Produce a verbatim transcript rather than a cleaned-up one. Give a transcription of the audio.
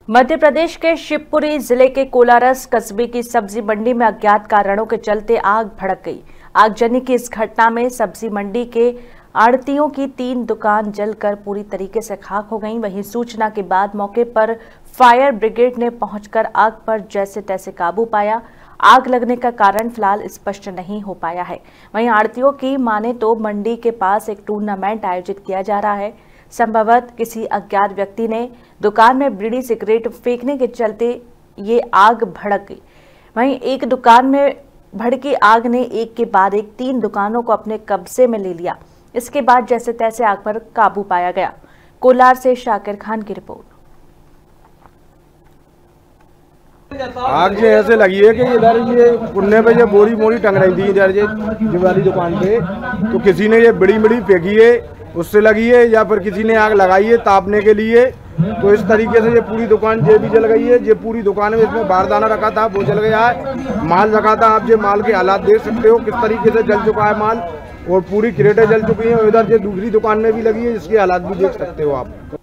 मध्य प्रदेश के शिवपुरी जिले के कोलारस कस्बे की सब्जी मंडी में अज्ञात कारणों के चलते आग भड़क गई। आगजनी की इस घटना में सब्जी मंडी के आड़तियों की तीन दुकान जलकर पूरी तरीके से खाक हो गईं। वहीं सूचना के बाद मौके पर फायर ब्रिगेड ने पहुंचकर आग पर जैसे तैसे काबू पाया। आग लगने का कारण फिलहाल स्पष्ट नहीं हो पाया है। वहीं आड़तियों की माने तो मंडी के पास एक टूर्नामेंट आयोजित किया जा रहा है। संभवतः किसी अज्ञात व्यक्ति ने दुकान में बीड़ी सिगरेट फेंकने के चलते ये आग भड़क गई। वहीं एक दुकान में भड़की आग ने एक के बाद एक तीन दुकानों को अपने कब्जे में ले लिया। इसके बाद जैसे तैसे आग पर काबू पाया गया। कोलार से शाकिर खान की रिपोर्ट। आग से ऐसे लगी है कि इधर ये कुन्ने पे ये बोरी मोरी टंग रही थी इधर ये वाली दुकान पे, तो किसी ने ये बड़ी बड़ी फेंकी है उससे लगी है, या फिर किसी ने आग लगाई है तापने के लिए। तो इस तरीके से ये पूरी दुकान ये भी जल गई है। ये पूरी दुकान में इसमें बारदाना रखा था वो जल गया है, माल रखा था। आप ये माल के हालात देख सकते हो किस तरीके से जल चुका है माल, और पूरी क्रेटें जल चुकी हैं। इधर ये दूसरी दुकान में भी लगी है, इसके हालात भी देख सकते हो आप।